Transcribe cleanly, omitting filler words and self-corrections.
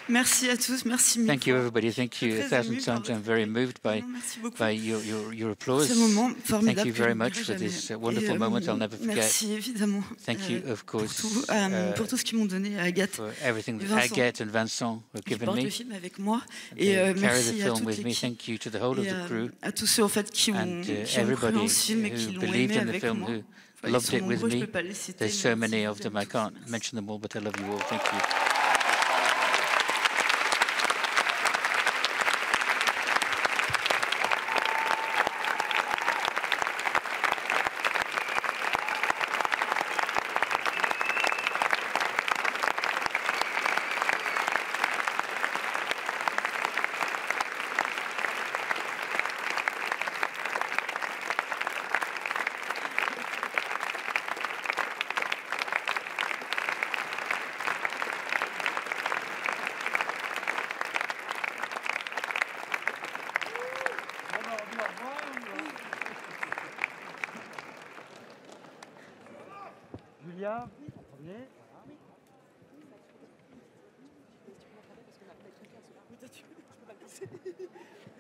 Merci à tous, merci mille Thank you, fois. everybody. Thank you a thousand times. I'm very moved Merci beaucoup. by your applause. Ce moment Thank formidable you que very je much n'oublierai for jamais. this wonderful moment I'll never forget. Merci évidemment Thank you, of pour course, tout ce qu'ils m'ont donné à Agathe for everything et that Vincent, Agathe and Vincent have qui given portent me. le film avec moi. They Et carry the merci à film toute with me. l'équipe Thank you to the whole of et the crew à tous ceux en fait qui and ont cru en everybody ce film et qui who l'ont believed aimé in the avec film, moi. who Ils loved sont it with nombreux, je me. peux pas les citer. There's so mais many je of vous them. aime I can't tous. mention them all, but I love you all. Thank you. Julia, en premier. Voilà.